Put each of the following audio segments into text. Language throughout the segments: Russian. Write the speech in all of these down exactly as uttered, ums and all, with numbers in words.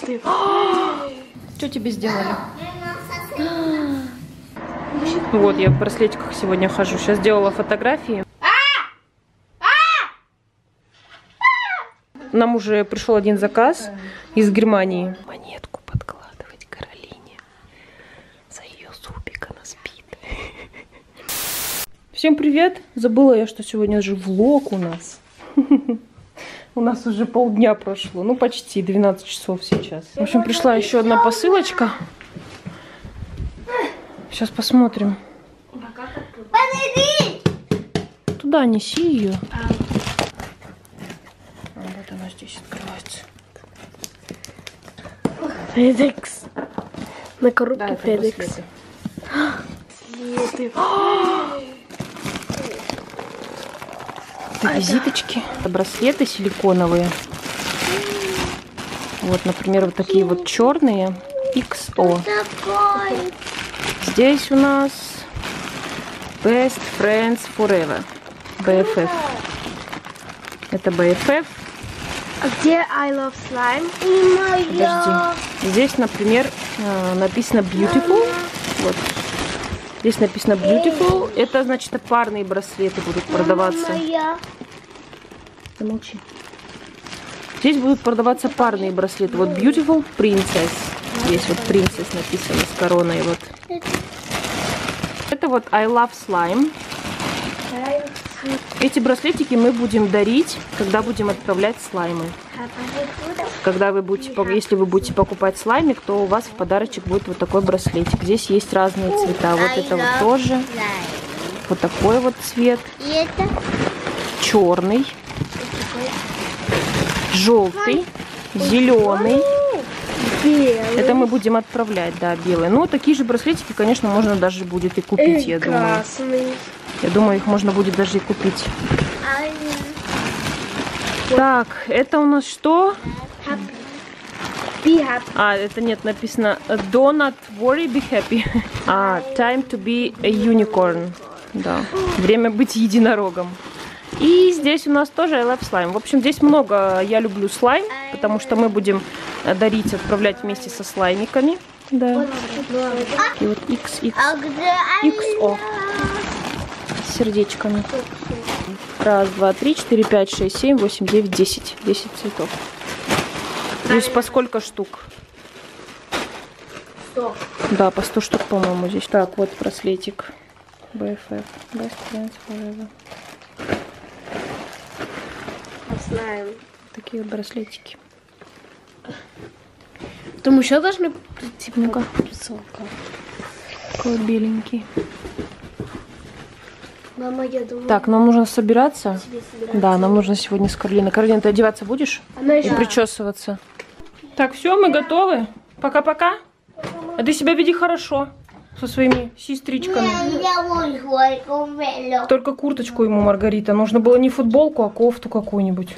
Браслеты. Что тебе сделали? Вот, я в браслетиках сегодня хожу. Сейчас делала фотографии. Нам уже пришел один заказ из Германии. Монетку подкладывать Каролине. За ее зубик она спит. Всем привет! Забыла я, что сегодня же влог у нас. У нас уже полдня прошло. Ну, почти двенадцать часов сейчас. В общем, пришла еще одна посылочка. Сейчас посмотрим. Туда неси ее. А, вот она здесь открывается. Федекс. На коробке да, Федекс. Следы. Это визиточки. Это браслеты силиконовые. Вот, например, вот такие вот черные. икс о. Здесь у нас Best Friends Forever. би эф эф. Это би эф эф. А где I love slime? Подожди. Здесь, например, написано Beautiful. Вот. Здесь написано Beautiful. Это значит, парные браслеты будут продаваться. Замолчи. Здесь будут продаваться парные браслеты. Вот Beautiful Princess. Здесь вот Princess написано с короной. Вот. Это вот I love slime. Эти браслетики мы будем дарить, когда будем отправлять слаймы. Когда вы будете, если вы будете покупать слаймик, то у вас в подарочек будет вот такой браслетик. Здесь есть разные цвета. Вот это вот тоже. Вот такой вот цвет. Черный. Желтый. Зеленый. Это мы будем отправлять, да, белые. Но такие же браслетики, конечно, можно даже будет и купить, я думаю. Я думаю, их можно будет даже и купить. Так, это у нас что? А, это нет, написано Do not worry, be happy. А, time to be a unicorn. Да, время быть единорогом. И здесь у нас тоже I love slime. В общем, здесь много я люблю слайм, потому что мы будем дарить, отправлять вместе со слаймиками. Да. И вот икс икс, икс о. С сердечками. Раз, два, три, четыре, пять, шесть, семь, восемь, девять, десять. Десять цветов. Здесь по сколько штук? сто. Да, по сто штук, по-моему, здесь. Так, вот браслетик. би эф эф. Best Friends Forever. Знаем. Такие вот браслетики. Там еще должны прийти. Ну-ка. Такой беленький. Мама, я думаю... Так, нам нужно собираться. собираться. Да, нам нужно сегодня с Каролиной. Каролина, ты одеваться будешь? Она и причесываться. Так, все, мы готовы. Пока-пока. А ты себя веди хорошо. Со своими сестричками. Только курточку ему, Маргарита. Нужно было не футболку, а кофту какую-нибудь.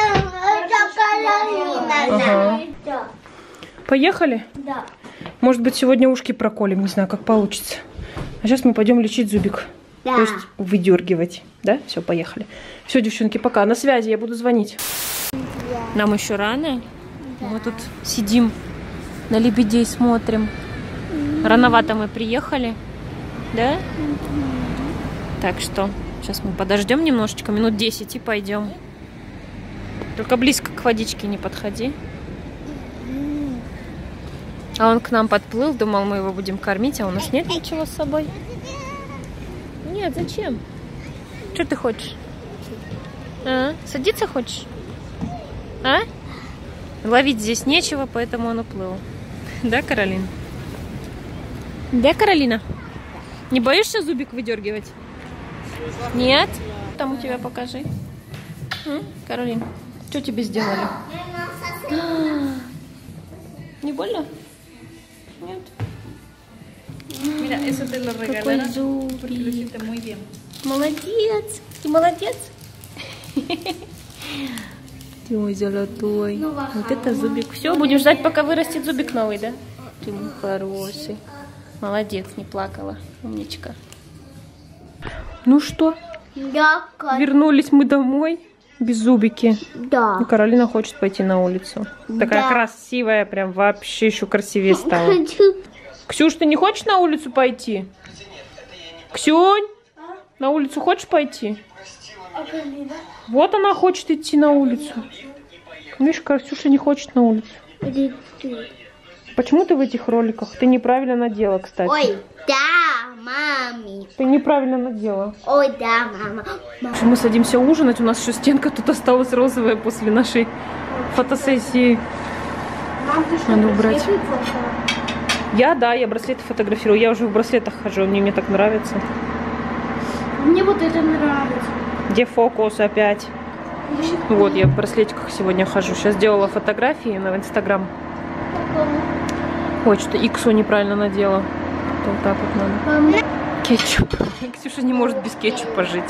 Ага. Поехали? Да. Может быть, сегодня ушки проколем. Не знаю, как получится. А сейчас мы пойдем лечить зубик. Да. То есть выдергивать. Да? Все, поехали. Все, девчонки, пока. На связи, я буду звонить. Нам еще рано. Да. Мы тут сидим, на лебедей смотрим. Рановато мы приехали, да? Mm-hmm. Так что сейчас мы подождем немножечко, минут десять и пойдем. Только близко к водичке не подходи. Mm-hmm. А он к нам подплыл, думал, мы его будем кормить, а у нас нет ничего с собой. Нет, зачем? Что ты хочешь? А? Садиться хочешь? А? Ловить здесь нечего, поэтому он уплыл. Да, Каролин? Да, Каролина? Не боишься зубик выдергивать? Нет? Там у тебя покажи. М? Каролин, что тебе сделали? Не больно? Нет? Какой зубик. Молодец. Ты молодец? Ты мой золотой. Вот это зубик. Все, будем ждать, пока вырастет зубик новый, да? Ты мой хороший. Молодец, не плакала. Умничка. Ну что? Вернулись мы домой. Без зубики. Да. И Каролина хочет пойти на улицу. Такая Да. красивая, прям вообще еще красивее стала. Ксюш, ты не хочешь на улицу пойти? Ксюнь, на улицу хочешь пойти? Вот она хочет идти на улицу. Видишь, Ксюша не хочет на улицу. Почему ты в этих роликах? Ты неправильно надела, кстати. Ой, да, маме. Ты неправильно надела. Ой, да, мама. Мы садимся ужинать. У нас еще стенка тут осталась розовая после нашей фотосессии. Мам, ты что, Надо убрать. браслеты фото? Я, да, я браслеты фотографирую. Я уже в браслетах хожу, мне, мне так нравится. Мне вот это нравится. Где фокус опять? Вот, я в браслетиках сегодня хожу. Сейчас делала фотографии на Инстаграм. Ой, что-то иксу неправильно надела. Вот так вот надо. Мам, Кетчуп. Ксюша не может без кетчупа жить.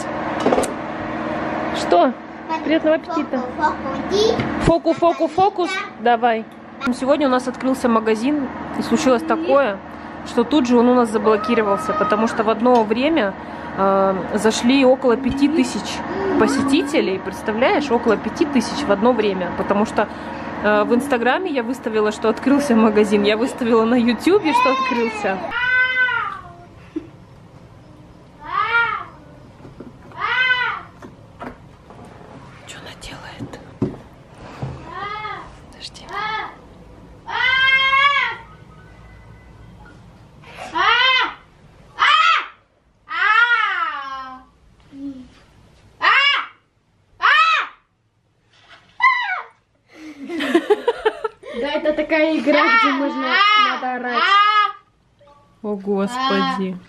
Что? Приятного аппетита. Фоку, фоку, фокус. Давай. Сегодня у нас открылся магазин, и случилось такое, что тут же он у нас заблокировался, потому что в одно время э, зашли около пяти тысяч посетителей. Представляешь, около пяти тысяч в одно время, потому что э, в Инстаграме я выставила, что открылся магазин, я выставила на Ютубе, что открылся. Что она делает? Подожди. да, это такая игра, где можно надо орать. О, Господи.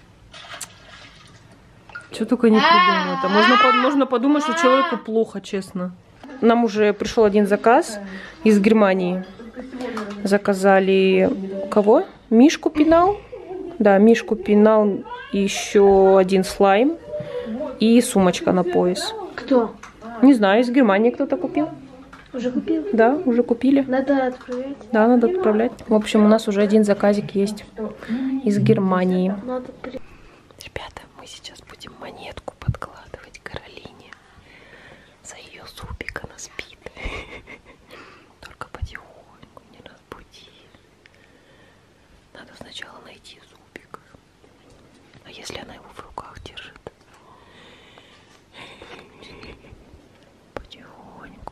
Что только не придумают. А можно, под- можно подумать, что человеку плохо, честно. Нам уже пришел один заказ из Германии. Заказали кого? Мишку Пенал. Да, Мишку Пенал, еще один слайм и сумочка на пояс. Кто? Не знаю, из Германии кто-то купил. Уже купил? Да, уже купили. Надо отправлять. Да, надо отправлять. В общем, у нас уже один заказик есть из Германии. Надо при... Ребята, мы сейчас будем монетку подкладывать Каролине за ее зубик, она спит. Только потихоньку, не разбуди. Надо сначала найти зубик. А если она его в руках держит? Потихоньку.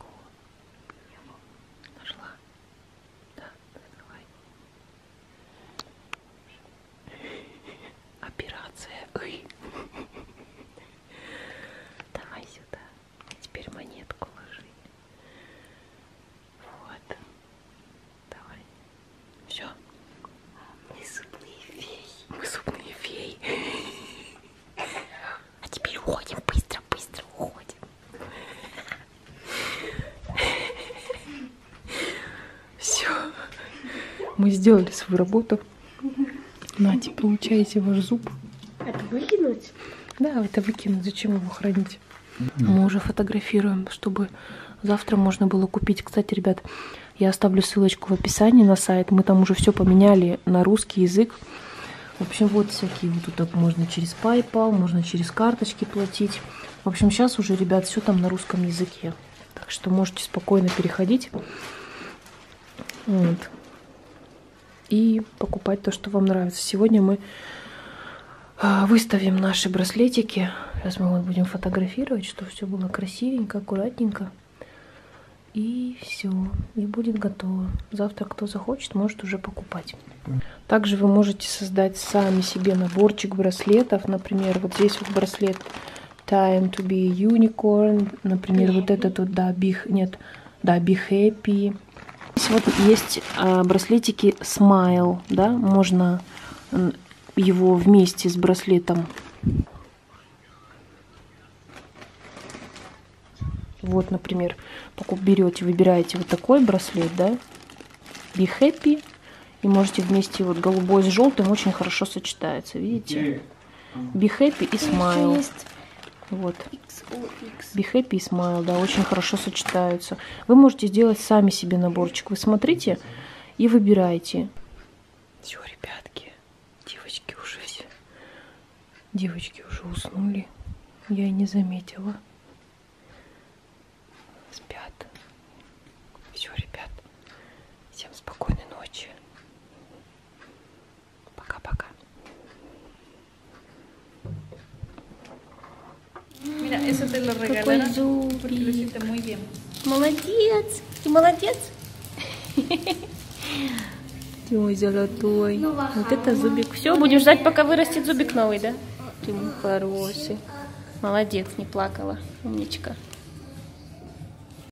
Нашла? Да, давай. Операция. Ой. Давай сюда. Теперь монетку ложи. Вот. Давай. Все. Мы зубные феи. Мы зубные феи. А теперь уходим. Быстро, быстро уходим. Все. Мы сделали свою работу. Нате, получаете ваш зуб. Это выкинуть? Да, это выкинуть. Зачем его хранить? Мы уже фотографируем, чтобы завтра можно было купить. Кстати, ребят, я оставлю ссылочку в описании на сайт. Мы там уже все поменяли на русский язык. В общем, вот всякие вот тут можно через PayPal, можно через карточки платить. В общем, сейчас уже, ребят, все там на русском языке. Так что можете спокойно переходить. Вот. И покупать то, что вам нравится. Сегодня мы выставим наши браслетики. Сейчас мы вот будем фотографировать, чтобы все было красивенько, аккуратненько. И все. И будет готово. Завтра, кто захочет, может уже покупать. Также вы можете создать сами себе наборчик браслетов. Например, вот здесь вот браслет Time to be Unicorn. Например, вот этот вот, да, be, нет, да, be Happy. Здесь вот есть а, браслетики Smile, да, можно его вместе с браслетом. Вот, например, берете, выбираете вот такой браслет, да, Be Happy, и можете вместе вот голубой с желтым очень хорошо сочетается, видите? Be Happy и Smile. Вот. Be Happy и Smile, да, очень хорошо сочетаются. Вы можете сделать сами себе наборчик. Вы смотрите и выбираете. Все, ребятки, девочки уже все. Девочки уже уснули. Я и не заметила. Какой зубик. Молодец. Ты молодец. Ты мой золотой. Вот это зубик. Все, будешь ждать, пока вырастет зубик новый, да? Ты мой хороший. Молодец, не плакала. Умничка.